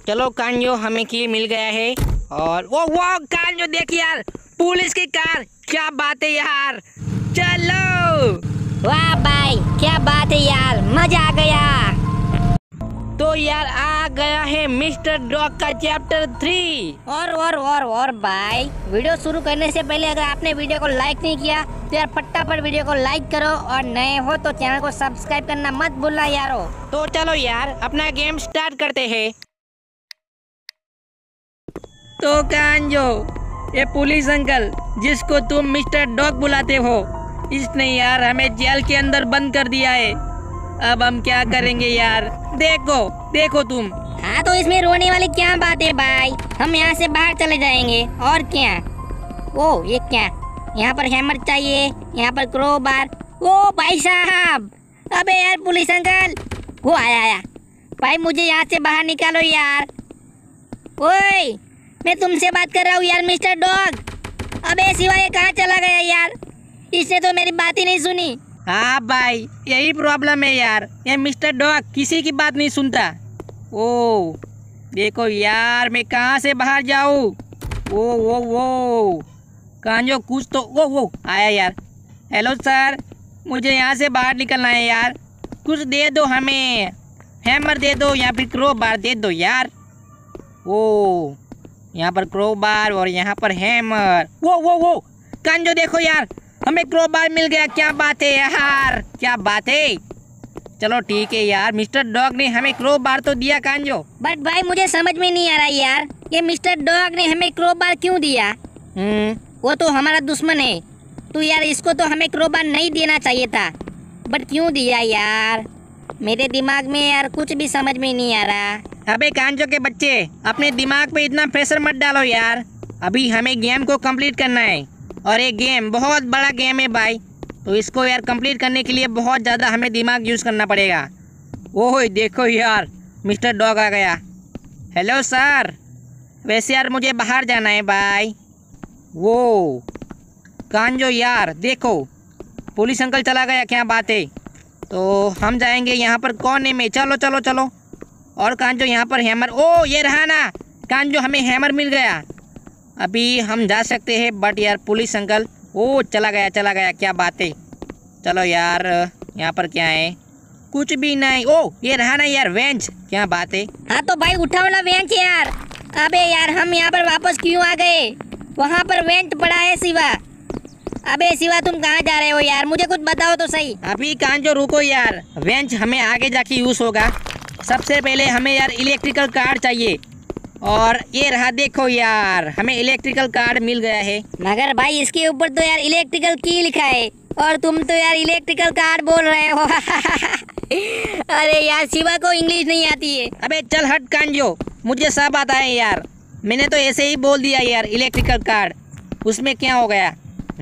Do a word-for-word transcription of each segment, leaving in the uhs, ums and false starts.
चलो कांजो, हमें की मिल गया है। और वो वो कांजो देख यार, पुलिस की कार, क्या बात है यार। चलो। वाह भाई, क्या बात है यार, मजा आ गया। तो यार आ गया है मिस्टर डॉग का चैप्टर थ्री। और और और और भाई, वीडियो शुरू करने से पहले अगर आपने वीडियो को लाइक नहीं किया तो यार फटाफट वीडियो को लाइक करो, और नए हो तो चैनल को सब्सक्राइब करना मत भूलना यारो। तो चलो यार अपना गेम स्टार्ट करते हैं। तो कांजो, ये पुलिस अंकल जिसको तुम मिस्टर डॉग बुलाते हो, इसने यार हमें जेल के अंदर बंद कर दिया है। अब हम क्या करेंगे यार। देखो देखो तुम। हाँ तो इसमें रोने वाली क्या बात है भाई, हम यहाँ से बाहर चले जाएंगे और क्या। ओ ये क्या, यहाँ पर हैमर चाहिए, यहाँ पर क्रोबार। ओ भाई साहब, अबे यार पुलिस अंकल, वो आया आया। भाई मुझे यहाँ से बाहर निकालो यार। ओए मैं तुमसे बात कर रहा हूँ यार मिस्टर डॉग। अबे सिवा ये कहाँ चला गया यार, इसने तो मेरी बात ही नहीं सुनी। हाँ भाई, यही प्रॉब्लम है यार, ये मिस्टर डॉग किसी की बात नहीं सुनता। ओ देखो यार, मैं कहाँ से बाहर जाऊँ। ओ वो वो कांजो कुछ तो, वो वो आया यार। हेलो सर, मुझे यहाँ से बाहर निकलना है यार, कुछ दे दो हमें, हैमर दे दो या फिर क्रोबार दे दो यार। ओ यहाँ पर क्रोबार और यहाँ पर हैमर। वो वो वो कांजो देखो यार, हमें क्रोबार मिल गया, क्या बात है यार, क्या बात है। चलो ठीक है यार, मिस्टर डॉग ने हमें क्रोबार तो दिया कांजो। बट भाई मुझे समझ में नहीं आ रहा यार, ये मिस्टर डॉग ने हमें क्रोबार क्यों दिया। हम्म वो तो हमारा दुश्मन है, तो यार इसको तो हमें क्रोबार नहीं देना चाहिए था, बट क्यों दिया यार। मेरे दिमाग में यार कुछ भी समझ में नहीं आ रहा। अबे कांजो के बच्चे, अपने दिमाग पे इतना प्रेशर मत डालो यार, अभी हमें गेम को कंप्लीट करना है, और ये गेम बहुत बड़ा गेम है भाई, तो इसको यार कंप्लीट करने के लिए बहुत ज़्यादा हमें दिमाग यूज़ करना पड़ेगा। ओह देखो यार, मिस्टर डॉग आ गया। हेलो सर, वैसे यार मुझे बाहर जाना है भाई। वो कांजो यार देखो, पुलिस अंकल चला गया, क्या बात है। तो हम जाएंगे यहाँ पर कोने में, चलो चलो चलो। और कांजो यहाँ पर हैमर, ओ ये रहा ना कांजो, हमें हैमर मिल गया, अभी हम जा सकते हैं। बट यार पुलिस अंकल, ओ चला गया चला गया, क्या बात है। चलो यार यहाँ पर क्या है, कुछ भी नहीं। ओ ये रहा ना यार वेंच, क्या बात है। हाँ तो भाई उठाओ ना वेंच यार। अबे यार हम यहाँ पर वापस क्यों आ गए, वहाँ पर वेंच पड़ा है शिवा। अबे शिवा तुम कहाँ जा रहे हो यार, मुझे कुछ बताओ तो सही। अभी कांजो रुको यार, वेंच हमें आगे जाके यूज़ होगा। सबसे पहले हमें यार इलेक्ट्रिकल कार्ड चाहिए, और ये रहा देखो यार, हमें इलेक्ट्रिकल कार्ड मिल गया है। मगर भाई इसके ऊपर तो यार इलेक्ट्रिकल की लिखा है, और तुम तो यार इलेक्ट्रिकल कार्ड बोल रहे हो। अरे यार शिवा को इंग्लिश नहीं आती है। अबे चल हट कांजो, मुझे सब आता है यार, मैंने तो ऐसे ही बोल दिया यार इलेक्ट्रिकल कार्ड, उसमें क्या हो गया।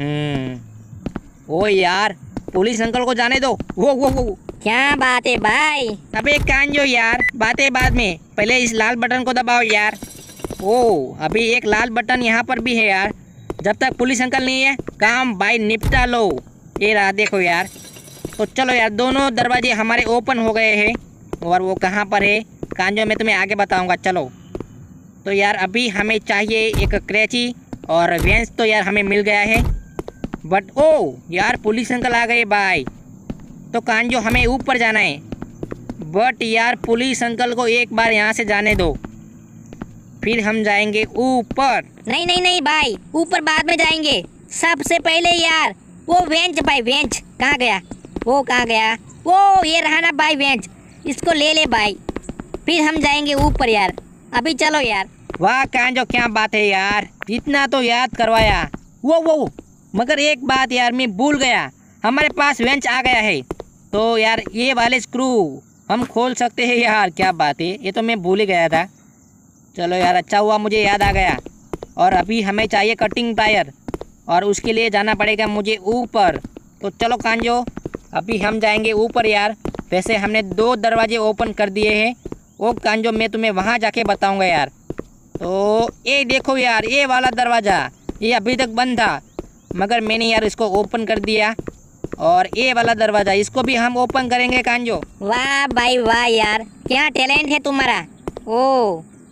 हम्म ओ यार, पुलिस अंकल को जाने दो। वो वो वो क्या बात है भाई। अबे कांजो यार, बातें बाद में, पहले इस लाल बटन को दबाओ यार। ओ अभी एक लाल बटन यहाँ पर भी है यार, जब तक पुलिस अंकल नहीं है काम भाई निपटा लो। ये रहा देखो यार। तो चलो यार, दोनों दरवाजे हमारे ओपन हो गए हैं, और वो कहाँ पर है कांजो मैं तुम्हें आगे बताऊँगा। चलो तो यार अभी हमें चाहिए एक क्रैची, और वेंच तो यार हमें मिल गया है। बट ओ यार पुलिस अंकल आ गए भाई, तो कांजो हमें ऊपर जाना है। बट यार पुलिस अंकल को एक बार यहाँ से जाने दो, फिर हम जाएंगे ऊपर। नहीं नहीं नहीं भाई, ऊपर बाद में जाएंगे, सबसे पहले यार वो वेंच भाई, वेंच कहाँ गया, वो कहाँ गया। वो ये रहा ना भाई वेंच, इसको ले ले भाई, फिर हम जाएंगे ऊपर यार। अभी चलो यार। वाह कांजो क्या बात है यार, इतना तो याद करवाया। वो वो मगर एक बात यार मैं भूल गया, हमारे पास वेंच आ गया है, तो यार ये वाले स्क्रू हम खोल सकते हैं यार, क्या बात है, ये तो मैं भूल ही गया था। चलो यार अच्छा हुआ मुझे याद आ गया। और अभी हमें चाहिए कटिंग टायर, और उसके लिए जाना पड़ेगा मुझे ऊपर। तो चलो कांजो, अभी हम जाएंगे ऊपर यार। वैसे हमने दो दरवाजे ओपन कर दिए हैं, वो कांजो मैं तुम्हें वहाँ जाके बताऊँगा यार। तो ये देखो यार, ये वाला दरवाज़ा ये अभी तक बंद था, मगर मैंने यार इसको ओपन कर दिया। और ये वाला दरवाज़ा इसको भी हम ओपन करेंगे कांजो। वाह भाई वाह यार, क्या टैलेंट है तुम्हारा। ओ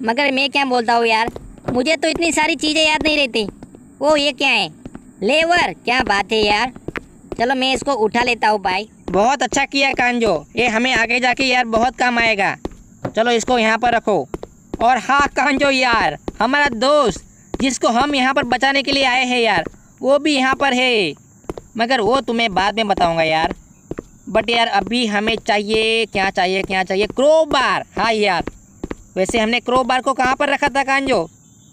मगर मैं क्या बोलता हूँ यार, मुझे तो इतनी सारी चीज़ें याद नहीं रहती। ओ ये क्या है, लेवर, क्या बात है यार। चलो मैं इसको उठा लेता हूँ भाई। बहुत अच्छा किया कांजो, ये हमें आगे जाके यार बहुत काम आएगा। चलो इसको यहाँ पर रखो। और हाँ कांजो यार, हमारा दोस्त जिसको हम यहाँ पर बचाने के लिए आए हैं यार, वो भी यहाँ पर है, मगर वो तुम्हें बाद में बताऊँगा यार। बट यार अभी हमें चाहिए, क्या चाहिए क्या चाहिए, क्रोबार। हाँ यार, वैसे हमने क्रोबार को कहाँ पर रखा था कांजो?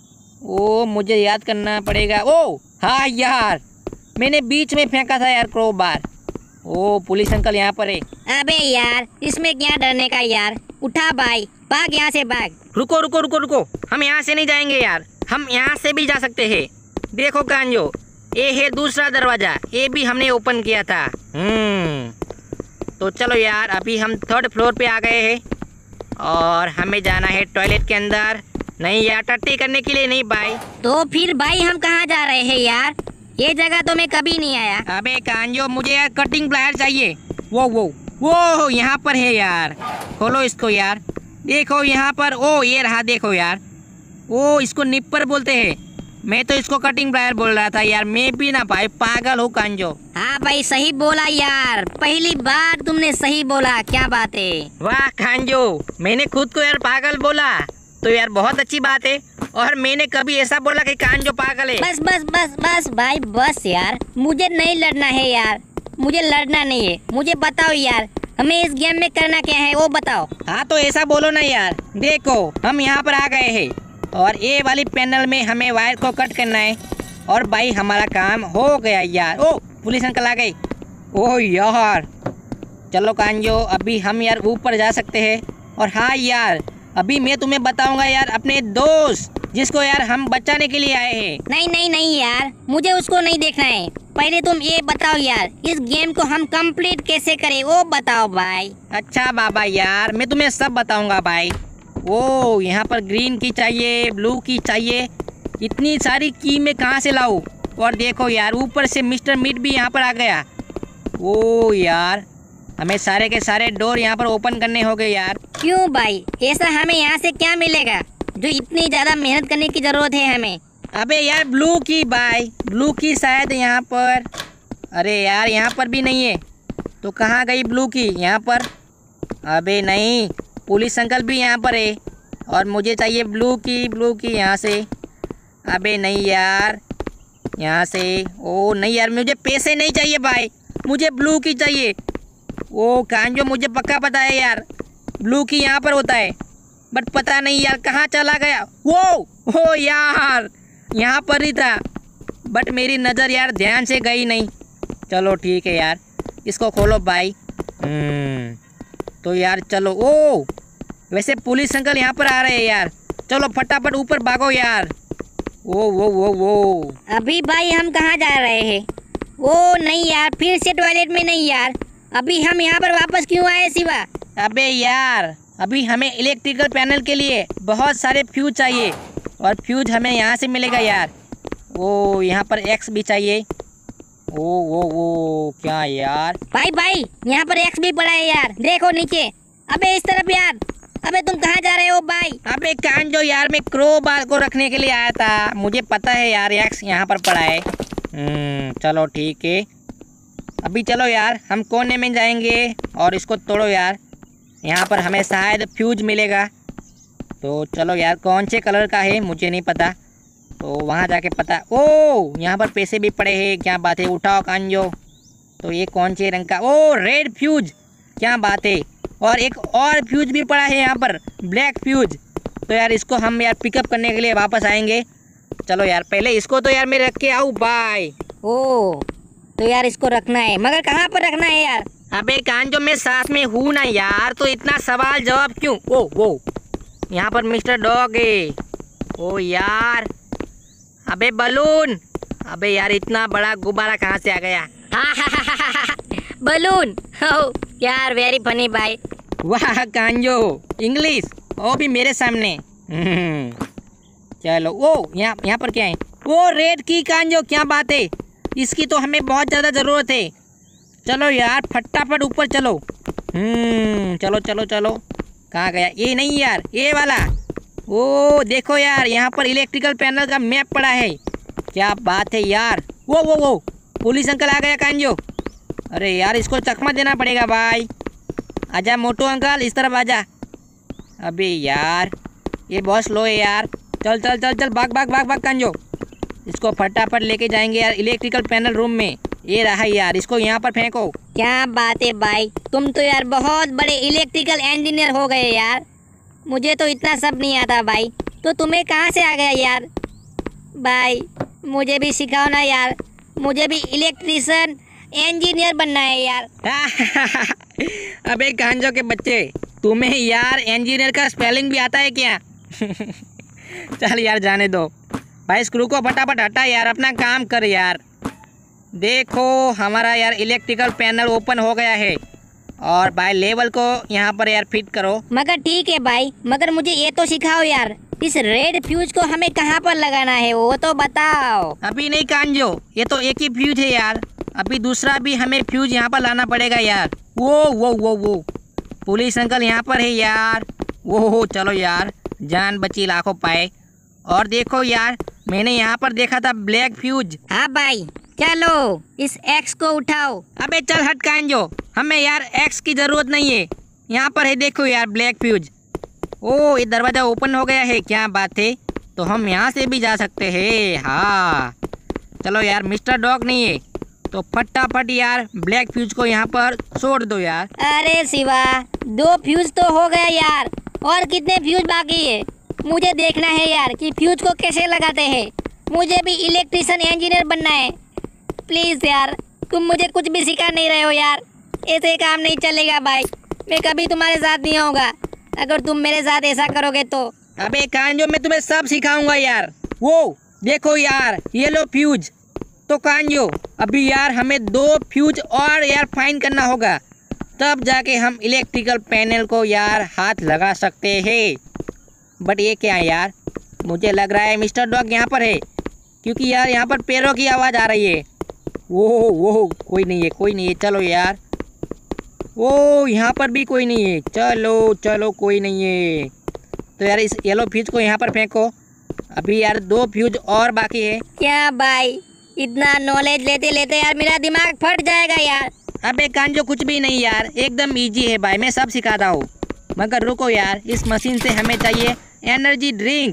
ओ मुझे याद करना पड़ेगा। ओ हाँ यार, मैंने बीच में फेंका था यार क्रोबार। ओ पुलिस अंकल यहाँ पर है। अबे यार, इसमें क्या डरने का यार, उठा भाई, भाग यहाँ से भाग। रुको रुको रुको रुको, हम यहाँ से नहीं जाएंगे यार, हम यहाँ से भी जा सकते हैं। देखो कांजो, ये है दूसरा दरवाजा, ये भी हमने ओपन किया था। हम्म तो चलो यार, अभी हम थर्ड फ्लोर पे आ गए हैं और हमें जाना है टॉयलेट के अंदर। नहीं यार, टट्टी करने के लिए नहीं भाई। तो फिर भाई हम कहाँ जा रहे हैं यार? ये जगह तो मैं कभी नहीं आया। अबे कांजो, मुझे यार कटिंग प्लायर चाहिए। वो वो वो यहाँ पर है यार, खोलो इसको यार। देखो यहाँ पर, ओ ये रहा, देखो यार। ओ इसको निप्पर बोलते हैं, मैं तो इसको कटिंग प्लायर बोल रहा था यार। मैं भी ना भाई पागल हूँ कांजो। हाँ भाई सही बोला यार, पहली बार तुमने सही बोला, क्या बात है। वाह कांजो, मैंने खुद को यार पागल बोला तो यार बहुत अच्छी बात है। और मैंने कभी ऐसा बोला कि कांजो पागल है? बस बस बस बस भाई बस यार, मुझे नहीं लड़ना है यार, मुझे लड़ना नहीं है। मुझे बताओ यार, हमें इस गेम में करना क्या है वो बताओ। हाँ तो ऐसा बोलो ना यार। देखो हम यहाँ पर आ गए हैं और ये वाली पैनल में हमें वायर को कट करना है और भाई हमारा काम हो गया यार। ओ पुलिस अंकल आ गए। ओ यार चलो कांजो, अभी हम यार ऊपर जा सकते हैं। और हाँ यार, अभी मैं तुम्हें बताऊंगा यार अपने दोस्त जिसको यार हम बचाने के लिए आए हैं। नहीं नहीं नहीं यार, मुझे उसको नहीं देखना है। पहले तुम ये बताओ यार, इस गेम को हम कंप्लीट कैसे करें वो बताओ भाई। अच्छा बाबा यार, मैं तुम्हें सब बताऊंगा भाई। ओ यहाँ पर ग्रीन की चाहिए, ब्लू की चाहिए, इतनी सारी की मैं कहाँ से लाऊं? और देखो यार, ऊपर से मिस्टर मीट भी यहाँ पर आ गया। ओ यार, हमें सारे के सारे डोर यहाँ पर ओपन करने होंगे यार। क्यों भाई, ऐसा हमें यहाँ से क्या मिलेगा जो इतनी ज्यादा मेहनत करने की जरूरत है हमें? अबे यार ब्लू की भाई, ब्लू की शायद यहाँ पर। अरे यार यहाँ पर भी नहीं है, तो कहाँ गई ब्लू की? यहाँ पर? अबे नहीं, पुलिस अंकल भी यहाँ पर है और मुझे चाहिए ब्लू की, ब्लू की यहाँ से। अबे नहीं यार, यहाँ से। ओ नहीं यार, मुझे पैसे नहीं चाहिए भाई, मुझे ब्लू की चाहिए। ओ कांजो, मुझे पक्का पता है यार ब्लू की यहाँ पर होता है, बट पता नहीं यार कहाँ चला गया। वो ओ यार, यहाँ पर ही था, बट मेरी नज़र यार ध्यान से गई नहीं। चलो ठीक है यार, इसको खोलो भाई। हम्म तो यार चलो। ओ वैसे पुलिस अंकल यहाँ पर आ रहे हैं यार, चलो फटाफट ऊपर भागो यार। ओ वो वो वो अभी भाई हम कहाँ जा रहे हैं? ओ नहीं यार, फिर से टॉयलेट में नहीं यार, अभी हम यहाँ पर वापस क्यों आए शिवा? अबे यार, अभी हमें इलेक्ट्रिकल पैनल के लिए बहुत सारे फ्यूज चाहिए और फ्यूज हमें यहाँ से मिलेगा यार। ओ यहाँ पर एक्स भी चाहिए। ओ वो वो क्या यार? भाई भाई, यहाँ पर एक्स भी पड़ा है यार, देखो नीचे। अबे इस तरफ यार, अबे तुम कहाँ जा रहे हो भाई? अबे कांजो यार, मैं क्रो बार को रखने के लिए आया था, मुझे पता है यार एक्स यहाँ पर पड़ा है। हम्म चलो ठीक है, अभी चलो यार हम कोने में जाएंगे और इसको तोड़ो यार। यहाँ पर हमें शायद फ्यूज मिलेगा, तो चलो यार। कौन से कलर का है मुझे नहीं पता, तो वहाँ जाके पता। ओ यहाँ पर पैसे भी पड़े हैं, क्या बात है, उठाओ कांजो। तो ये कौन से रंग का? ओ रेड फ्यूज, क्या बात है। और एक और फ्यूज भी पड़ा है यहाँ पर, ब्लैक फ्यूज। तो यार इसको हम यार पिकअप करने के लिए वापस आएंगे। चलो यार, पहले इसको तो यार मैं रख के आऊँ बाय। ओ तो यार इसको रखना है, मगर कहाँ पर रखना है यार? अबे कांजो, मैं साथ में हूँ ना यार, तो इतना सवाल जवाब क्यों? ओ वो यहाँ पर मिस्टर डॉग है। ओ यार, अबे बलून, अबे यार इतना बड़ा गुब्बारा कहाँ से आ गया? बलून, हो यार, वेरी फनी भाई। वाह कांजो, इंग्लिश, वो भी मेरे सामने। हम्म, चलो। ओ यहाँ यहाँ पर क्या है? ओ रेड की कांजो, क्या बात है, इसकी तो हमें बहुत ज़्यादा ज़रूरत है। चलो यार फटाफट ऊपर चलो। हम्म चलो चलो चलो। कहाँ गया? ये नहीं यार, ये वाला। ओ देखो यार, यहाँ पर इलेक्ट्रिकल पैनल का मैप पड़ा है। क्या बात है यार। वो वो वो पुलिस अंकल आ गया कांजो। अरे यार, इसको चकमा देना पड़ेगा भाई। आजा मोटू अंकल, इस तरफ आजा। अबे यार, ये बहुत स्लो है यार। चल चल चल चल, भाग भाग भाग भाग कांजो। इसको फटाफट लेके जाएंगे यार इलेक्ट्रिकल पैनल रूम में। ये रहा यार, इसको यहाँ पर फेंको। क्या बात है भाई, तुम तो यार बहुत बड़े इलेक्ट्रिकल इंजीनियर हो गए यार। मुझे तो इतना सब नहीं आता भाई, तो तुम्हें कहाँ से आ गया यार। भाई मुझे भी सिखाओ ना यार, मुझे भी इलेक्ट्रिशियन इंजीनियर बनना है यार। अबे कांजो के बच्चे, तुम्हें यार इंजीनियर का स्पेलिंग भी आता है क्या? चल यार जाने दो भाई, स्क्रू को फटाफट हटा यार, अपना काम कर यार। देखो हमारा यार इलेक्ट्रिकल पैनल ओपन हो गया है। और भाई लेवल को यहाँ पर यार फिट करो। मगर ठीक है भाई, मगर मुझे ये तो सिखाओ यार, इस रेड फ्यूज को हमें कहाँ पर लगाना है वो तो बताओ। अभी नहीं कांजो, ये तो एक ही फ्यूज है यार। अभी दूसरा भी हमें फ्यूज यहाँ पर लाना पड़ेगा यार। वो वो वो वो पुलिस अंकल यहाँ पर है यार। वो हो चलो यार, जान बची लाखों पाए। और देखो यार, मैंने यहाँ पर देखा था ब्लैक फ्यूज। हाँ भाई चलो, इस एक्स को उठाओ। अबे चल हट कांजो, हमें यार एक्स की जरूरत नहीं है। यहाँ पर है देखो यार ब्लैक फ्यूज। ओ ये दरवाज़ा ओपन हो गया है, क्या बात है। तो हम यहाँ से भी जा सकते हैं। हाँ चलो यार, मिस्टर डॉग नहीं है तो फटाफट यार ब्लैक फ्यूज को यहाँ पर छोड़ दो यार। अरे शिवा, दो फ्यूज तो हो गया यार, और कितने फ्यूज बाकी है। मुझे देखना है यार कि फ्यूज को कैसे लगाते हैं। मुझे भी इलेक्ट्रिशियन इंजीनियर बनना है। प्लीज़ यार, तुम मुझे कुछ भी सिखा नहीं रहे हो यार। ऐसे काम नहीं चलेगा भाई, मैं कभी तुम्हारे साथ नहीं आऊँगा अगर तुम मेरे साथ ऐसा करोगे तो। अबे कांजो, मैं तुम्हें सब सिखाऊंगा यार। वो देखो यार, ये लो फ्यूज। तो कांजो अभी यार हमें दो फ्यूज और यार फाइन करना होगा, तब जाके हम इलेक्ट्रिकल पैनल को यार हाथ लगा सकते हैं। बट ये क्या है यार, मुझे लग रहा है मिस्टर डॉग यहाँ पर है, क्योंकि यार यहाँ पर पैरों की आवाज़ आ रही है। वो वो कोई नहीं है, कोई नहीं है। चलो यार, वो यहाँ पर भी कोई नहीं है। चलो चलो कोई नहीं है। तो यार इस येलो फ्यूज को यहाँ पर फेंको। अभी यार दो फ्यूज और बाकी है। क्या भाई, इतना नॉलेज लेते लेते यार मेरा दिमाग फट जाएगा यार। अबे कांजो कुछ भी नहीं यार, एकदम इजी है भाई, मैं सब सिखाता हूँ। मगर रुको यार, इस मशीन से हमें चाहिए एनर्जी ड्रिंक।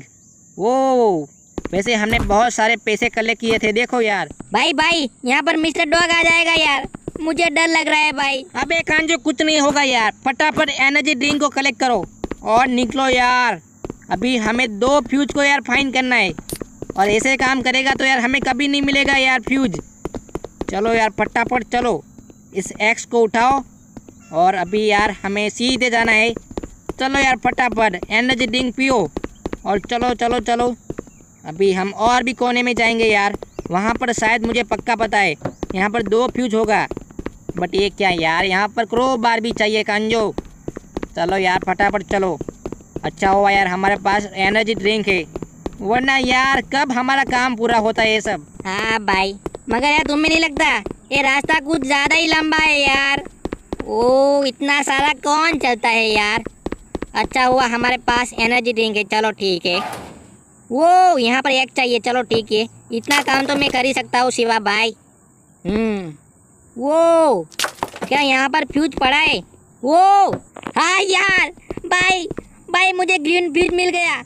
वो वैसे हमने बहुत सारे पैसे कलेक्ट किए थे, देखो यार। भाई भाई, यहाँ पर मिस्टर डॉग आ जाएगा यार, मुझे डर लग रहा है भाई। अबे कांजो कुछ नहीं होगा यार, फटाफट एनर्जी ड्रिंक को कलेक्ट करो और निकलो यार। अभी हमें दो फ्यूज को यार फाइन करना है, और ऐसे काम करेगा तो यार हमें कभी नहीं मिलेगा यार फ्यूज। चलो यार फटाफट चलो, इस एक्स को उठाओ और अभी यार हमें सीधे जाना है। चलो यार फटाफट एनर्जी ड्रिंक पियो और चलो चलो चलो। अभी हम और भी कोने में जाएंगे यार, वहाँ पर शायद मुझे पक्का पता है यहाँ पर दो फ्यूज होगा। बट ये क्या यार, यहाँ पर क्रो बार भी चाहिए कांजो। चलो यार फटाफट चलो। अच्छा हुआ यार हमारे पास एनर्जी ड्रिंक है, वरना यार कब हमारा काम पूरा होता है ये सब। हाँ भाई, मगर यार तुम्हें नहीं लगता ये रास्ता कुछ ज़्यादा ही लंबा है यार। ओ इतना सारा कौन चलता है यार। अच्छा हुआ हमारे पास एनर्जी ड्रिंक है, चलो ठीक है। वो यहाँ पर एक चाहिए, चलो ठीक है, इतना काम तो मैं कर ही सकता हूँ शिवा भाई। हम्म वो क्या यहाँ पर फ्यूज पड़ा है। वो हाँ यार, भाई भाई मुझे ग्रीन फ्यूज मिल गया।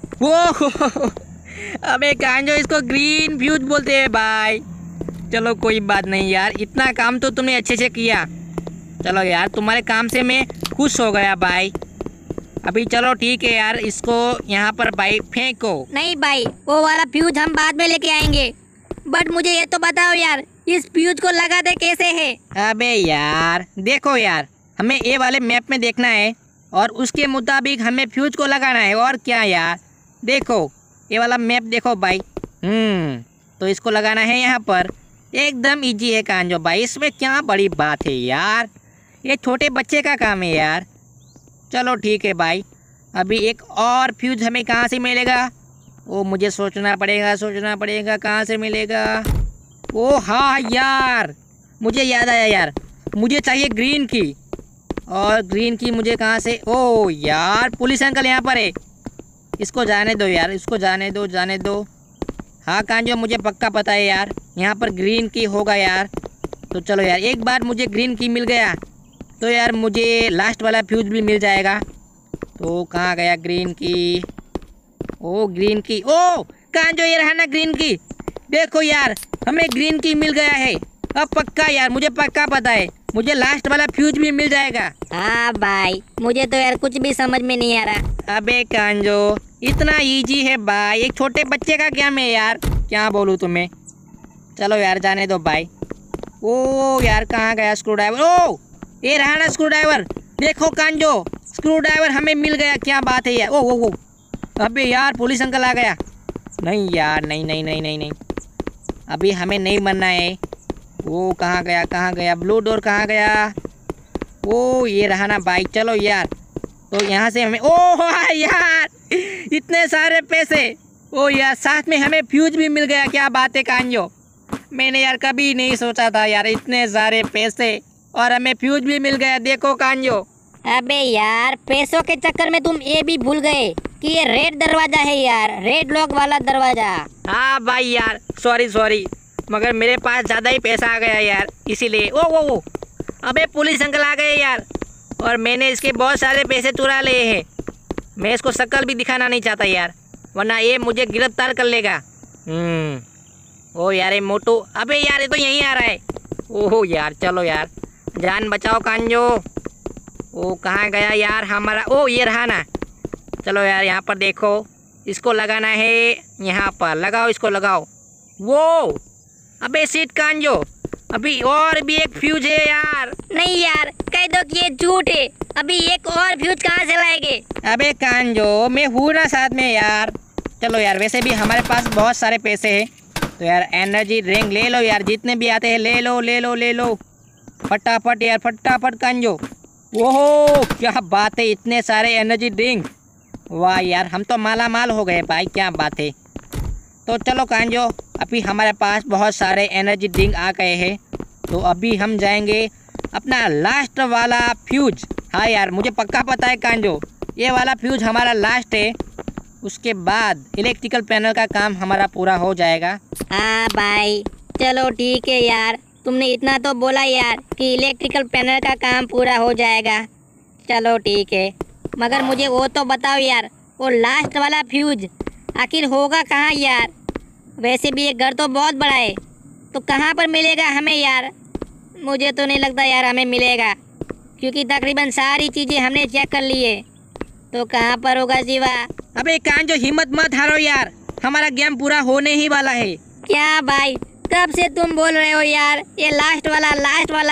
वो अबे कांजो, इसको ग्रीन फ्यूज बोलते हैं भाई। चलो कोई बात नहीं यार, इतना काम तो तुमने अच्छे से किया। चलो यार, तुम्हारे काम से मैं खुश हो गया भाई। अभी चलो ठीक है यार, इसको यहाँ पर भाई फेंको। नहीं भाई, वो वाला फ्यूज हम बाद में लेके आएंगे, बट मुझे ये तो बताओ यार, इस फ्यूज को लगाते कैसे है। अबे यार देखो यार, हमें ये वाले मैप में देखना है और उसके मुताबिक हमें फ्यूज को लगाना है। और क्या यार, देखो ये वाला मैप देखो भाई। हम्म तो इसको लगाना है यहाँ पर। एकदम इजी है कांजो भाई, इसमें क्या बड़ी बात है यार, ये छोटे बच्चे का काम है यार। चलो ठीक है भाई, अभी एक और फ्यूज हमें कहाँ से मिलेगा, वो मुझे सोचना पड़ेगा सोचना पड़ेगा कहाँ से मिलेगा। ओ हाँ यार, मुझे याद आया यार, मुझे चाहिए ग्रीन की। और ग्रीन की मुझे कहाँ से, ओ यार पुलिस अंकल यहाँ पर है। इसको जाने दो यार, इसको जाने दो जाने दो। हाँ कांजो, मुझे पक्का पता है यार, यहाँ पर ग्रीन की होगा यार। तो चलो यार, एक बार मुझे ग्रीन की मिल गया तो यार मुझे लास्ट वाला फ्यूज भी मिल जाएगा। तो कहाँ गया ग्रीन की? ओ ग्रीन की, ओ कांजो ये रहा ना ग्रीन की। देखो यार, हमें ग्रीन की मिल गया है। अब पक्का यार, मुझे पक्का पता है, मुझे लास्ट वाला फ्यूज भी मिल जाएगा। हाँ भाई, मुझे तो यार कुछ भी समझ में नहीं आ रहा। अबे कांजो, इतना इजी है भाई, एक छोटे बच्चे का क्या मैं यार क्या बोलूँ तुम्हें। चलो यार जाने दो भाई। ओ यार कहाँ गया स्क्रू ड्राइवर? ओ ये रहा ना स्क्रू ड्राइवर। देखो कांजो, स्क्रू ड्राइवर हमें मिल गया, क्या बात है यार। ओ ओ ओ अबे यार पुलिस अंकल आ गया। नहीं यार, नहीं नहीं नहीं नहीं नहीं, अभी हमें नहीं मरना है। वो कहाँ गया कहाँ गया ब्लू डोर कहाँ गया? ओ ये रहा ना भाई। चलो यार, तो यहाँ से हमें, ओ यार इतने सारे पैसे। ओ यार साथ में हमें फ्यूज भी मिल गया, क्या बात है कांजो। मैंने यार कभी नहीं सोचा था यार, इतने सारे पैसे और हमें फ्यूज भी मिल गया। देखो कांजो। अबे यार, पैसों के चक्कर में तुम ये भी भूल गए कि ये रेड दरवाजा है यार, रेड लॉक वाला दरवाजा। हाँ भाई यार, सॉरी सॉरी, मगर मेरे पास ज़्यादा ही पैसा आ गया यार, इसीलिए। ओ वो वो अबे पुलिस अंकल आ गए यार, और मैंने इसके बहुत सारे पैसे चुरा लिए हैं। मैं इसको शक्ल भी दिखाना नहीं चाहता यार, वरना ये मुझे गिरफ्तार कर लेगा। हम्म ओ यार ये मोटू, अबे यार ये तो यहीं आ रहा है। ओहो यार, चलो यार जान बचाओ कांजो। ओ कहाँ गया यार हमारा? ओ ये रहा ना। चलो यार यहाँ पर देखो, इसको लगाना है, यहाँ पर लगाओ, इसको लगाओ। वो अबे सीट कांजो, अभी और भी एक फ्यूज है यार। नहीं यार, कह दो कि ये झूठ है, अभी एक और फ्यूज कहाँ से लाएंगे? अबे कांजो, मैं हूँ ना साथ में यार। चलो यार, वैसे भी हमारे पास बहुत सारे पैसे हैं, तो यार एनर्जी ड्रिंक ले लो यार, जितने भी आते हैं ले लो ले लो ले लो फटाफट यार, फटाफट कांजो। ओहो क्या बात है, इतने सारे एनर्जी ड्रिंक। वाह यार, हम तो माला माल हो गए भाई, क्या बात है। तो चलो कांजो, अभी हमारे पास बहुत सारे एनर्जी ड्रिंक आ गए हैं, तो अभी हम जाएंगे अपना लास्ट वाला फ्यूज। हाँ यार, मुझे पक्का पता है कांजो, ये वाला फ्यूज हमारा लास्ट है, उसके बाद इलेक्ट्रिकल पैनल का काम हमारा पूरा हो जाएगा। हाँ भाई, चलो ठीक है यार, तुमने इतना तो बोला यार कि इलेक्ट्रिकल पैनल का काम पूरा हो जाएगा। चलो ठीक है, मगर मुझे वो तो बताओ यार, वो लास्ट वाला फ्यूज आखिर होगा कहाँ यार? वैसे भी ये घर तो बहुत बड़ा है, तो कहाँ पर मिलेगा हमें यार? मुझे तो नहीं लगता यार हमें मिलेगा, क्योंकि तकरीबन सारी चीज़ें हमने चेक कर ली है। तो कहाँ पर होगा जीवा? अबे कांजो, हिम्मत मत हारो यार, हमारा गेम पूरा होने ही वाला है। क्या भाई, कब से तुम बोल रहे हो यार ये लास्ट वाला लास्ट वाला?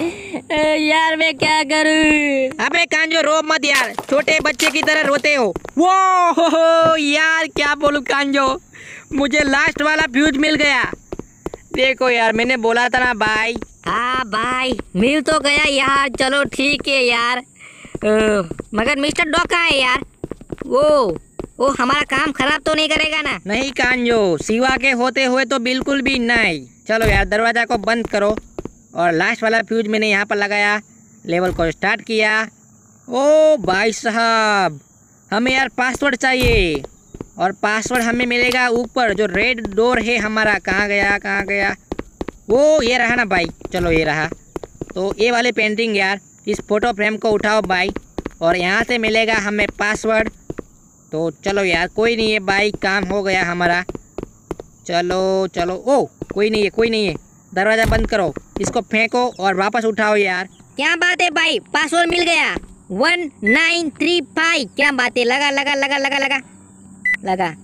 यार मैं क्या करूं? अबे कांजो रो मत यार, छोटे बच्चे की तरह रोते हो। वो हो हो यार, क्या बोलूं कांजो, मुझे लास्ट वाला फ्यूज मिल गया। देखो यार, मैंने बोला था ना भाई। हाँ भाई, मिल तो गया यार, चलो ठीक है यार। अ, मगर मिस्टर डॉग कहाँ है यार? वो वो हमारा काम खराब तो नहीं करेगा ना? नहीं कांजो, सिवा के होते हुए तो बिल्कुल भी नहीं। चलो यार, दरवाजा को बंद करो, और लास्ट वाला फ्यूज मैंने यहाँ पर लगाया, लेवल को स्टार्ट किया। ओ भाई साहब, हमें यार पासवर्ड चाहिए, और पासवर्ड हमें मिलेगा ऊपर, जो रेड डोर है हमारा। कहाँ गया कहाँ गया? वो ये रहा ना भाई। चलो ये रहा। तो ये वाले पेंटिंग यार, इस फोटो फ्रेम को उठाओ भाई, और यहाँ से मिलेगा हमें पासवर्ड। तो चलो यार, कोई नहीं है भाई, काम हो गया हमारा। चलो चलो, ओ कोई नहीं है कोई नहीं है, दरवाज़ा बंद करो, इसको फेंको और वापस उठाओ यार। क्या बात है भाई, पासवर्ड मिल गया, वन नाइन थ्री फाइव। क्या बात है, लगा लगा लगा लगा लगा लगा।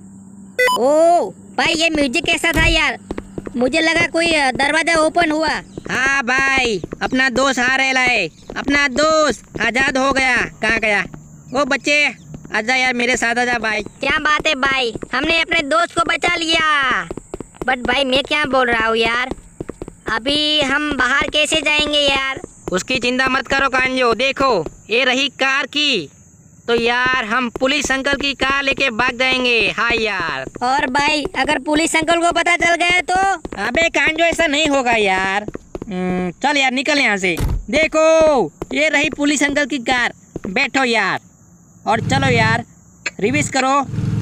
ओ भाई, ये म्यूजिक कैसा था यार? मुझे लगा कोई दरवाजा ओपन हुआ। हाँ भाई, अपना दोस्त आ रहा है, अपना दोस्त आज़ाद हो गया। कहाँ गया वो बच्चे? आजा यार मेरे साथ आजा भाई। क्या बात है भाई, हमने अपने दोस्त को बचा लिया। बट भाई मैं क्या बोल रहा हूँ यार, अभी हम बाहर कैसे जाएंगे यार? उसकी चिंता मत करो कांजो, देखो ये रही कार की, तो यार हम पुलिस अंकल की कार लेके भाग जाएंगे। हाँ यार। और भाई, अगर पुलिस अंकल को पता चल गया तो? अबे कांजो, ऐसा नहीं होगा यार। हम्म, चल यार निकल यहाँ से। देखो ये रही पुलिस अंकल की कार, बैठो यार, और चलो यार रिवर्स करो।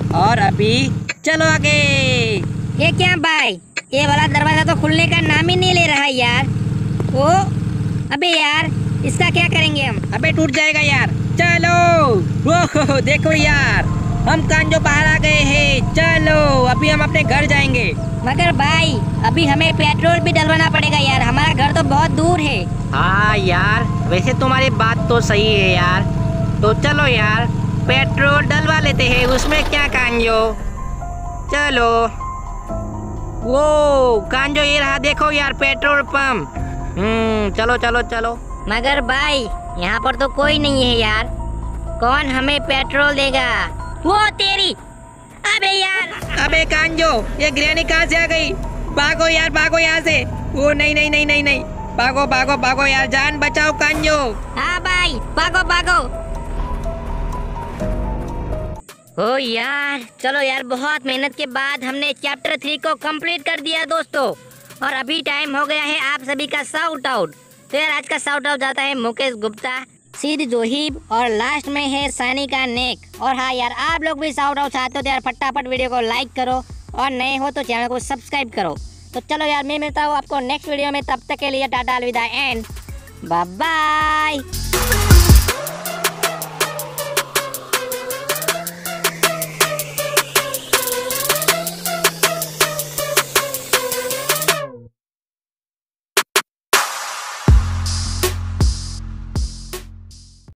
और अभी चलो आगे। ये क्या भाई, ये वाला दरवाजा तो खुलने का नाम ही नहीं ले रहा है यार। ओ अबे यार, इसका क्या करेंगे हम? अबे टूट जाएगा यार। चलो ओह देखो यार, हम कांजो बाहर आ गए हैं। चलो अभी हम अपने घर जाएंगे। मगर भाई अभी हमें पेट्रोल भी डलवाना पड़ेगा यार, हमारा घर तो बहुत दूर है। हाँ यार, वैसे तुम्हारी बात तो सही है यार। तो चलो यार पेट्रोल डलवा लेते हैं, उसमें क्या कांजो। चलो वो कांजो ये रहा, देखो यार पेट्रोल पंप। हम्म चलो चलो चलो। मगर भाई यहाँ पर तो कोई नहीं है यार, कौन हमें पेट्रोल देगा? वो तेरी, अबे यार। अबे कांजो, ये ग्रैनी कहाँ से आ गई? भागो यार भागो यहाँ से। वो नहीं नहीं नहीं नहीं नहीं, भागो भागो भागो यार, जान बचाओ कांजो। हाँ भाई भागो भागो। ओ यार चलो यार, बहुत मेहनत के बाद हमने चैप्टर थ्री को कंप्लीट कर दिया दोस्तों। और अभी टाइम हो गया है आप सभी का शाउट आउट। तो यार आज का शाउट आउट जाता है मुकेश गुप्ता, सिद्ध जोहिब और लास्ट में है सानिका नेक। और हाँ यार, आप लोग भी शाउट आउट चाहते हो तो यार फटाफट वीडियो को लाइक करो और नए हो तो चैनल को सब्सक्राइब करो। तो चलो यार, मैं मिलता हूँ आपको नेक्स्ट वीडियो में, तब तक के लिए टाटा अलविदा एंड बाय बाय।